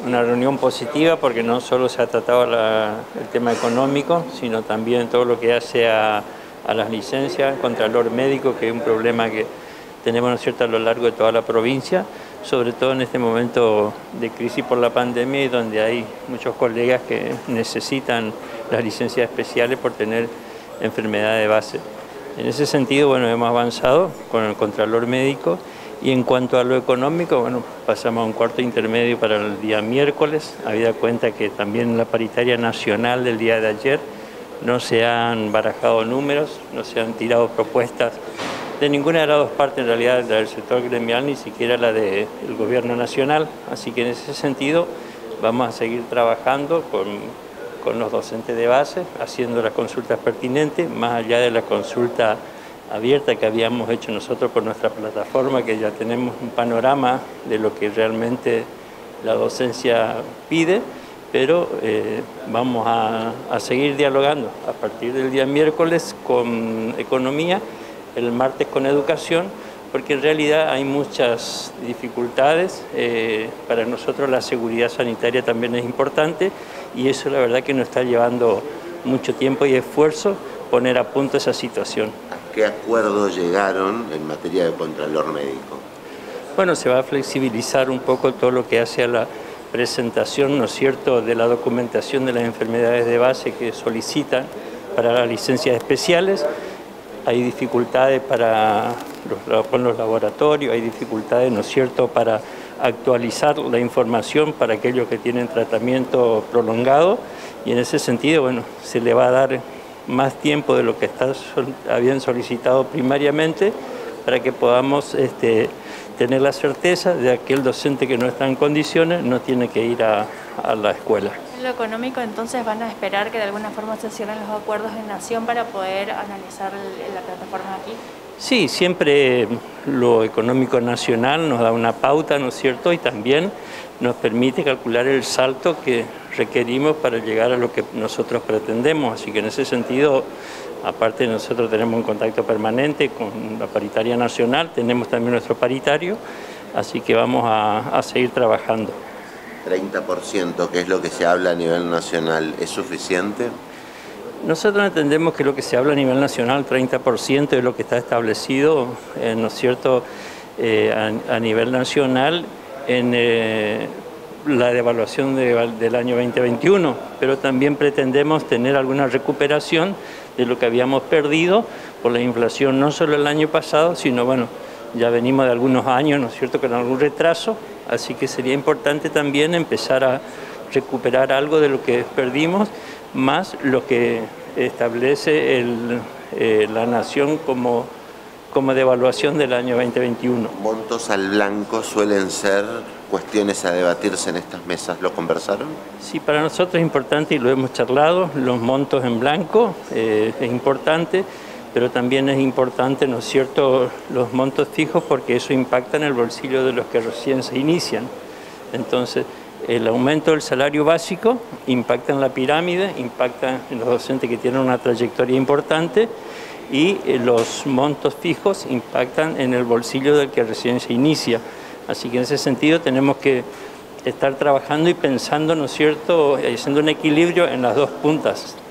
una reunión positiva porque no solo se ha tratado el tema económico, sino también todo lo que hace a las licencias, contralor médico, que es un problema que tenemos, ¿no es cierto?, a lo largo de toda la provincia, sobre todo en este momento de crisis por la pandemia y donde hay muchos colegas que necesitan las licencias especiales por tener enfermedad de base. En ese sentido, bueno, hemos avanzado con el contralor médico. Y en cuanto a lo económico, bueno, pasamos a un cuarto intermedio para el día miércoles, habida cuenta que también en la paritaria nacional del día de ayer no se han barajado números, no se han tirado propuestas de ninguna de las dos partes, en realidad, la del sector gremial, ni siquiera la del gobierno nacional. Así que en ese sentido vamos a seguir trabajando con los docentes de base, haciendo las consultas pertinentes, más allá de la consulta abierta que habíamos hecho nosotros por nuestra plataforma, que ya tenemos un panorama de lo que realmente la docencia pide, pero vamos a seguir dialogando a partir del día miércoles con economía, el martes con educación, porque en realidad hay muchas dificultades. Para nosotros la seguridad sanitaria también es importante y eso la verdad que nos está llevando mucho tiempo y esfuerzo poner a punto esa situación. ¿A qué acuerdo llegaron en materia de contralor médico? Bueno, se va a flexibilizar un poco todo lo que hace a la presentación, ¿no es cierto?, de la documentación de las enfermedades de base que solicitan para las licencias especiales. Hay dificultades con los laboratorios, hay dificultades, ¿no es cierto?, para actualizar la información para aquellos que tienen tratamiento prolongado y en ese sentido, bueno, se le va a dar más tiempo de lo que habían solicitado primariamente para que podamos tener la certeza de que aquel docente que no está en condiciones no tiene que ir a la escuela. En lo económico, entonces, ¿van a esperar que de alguna forma se cierren los acuerdos de nación para poder analizar la plataforma aquí? Sí, siempre lo económico nacional nos da una pauta, ¿no es cierto?, y también nos permite calcular el salto que requerimos para llegar a lo que nosotros pretendemos. Así que en ese sentido, aparte nosotros tenemos un contacto permanente con la paritaria nacional, tenemos también nuestro paritario, así que vamos a seguir trabajando. 30%, que es lo que se habla a nivel nacional, ¿es suficiente? Nosotros entendemos que lo que se habla a nivel nacional, 30%, es lo que está establecido, ¿no es cierto?, a nivel nacional en la devaluación del año 2021, pero también pretendemos tener alguna recuperación de lo que habíamos perdido por la inflación, no solo el año pasado, sino, bueno, ya venimos de algunos años, ¿no es cierto?, con algún retraso, así que sería importante también empezar a recuperar algo de lo que perdimos, más lo que establece la nación como devaluación del año 2021. ¿Montos al blanco suelen ser cuestiones a debatirse en estas mesas? ¿Lo conversaron? Sí, para nosotros es importante y lo hemos charlado, los montos en blanco es importante, pero también es importante, ¿no es cierto?, los montos fijos porque eso impacta en el bolsillo de los que recién se inician. Entonces, el aumento del salario básico impacta en la pirámide, impacta en los docentes que tienen una trayectoria importante y los montos fijos impactan en el bolsillo del que recién se inicia. Así que en ese sentido tenemos que estar trabajando y pensando, ¿no es cierto?, haciendo un equilibrio en las dos puntas.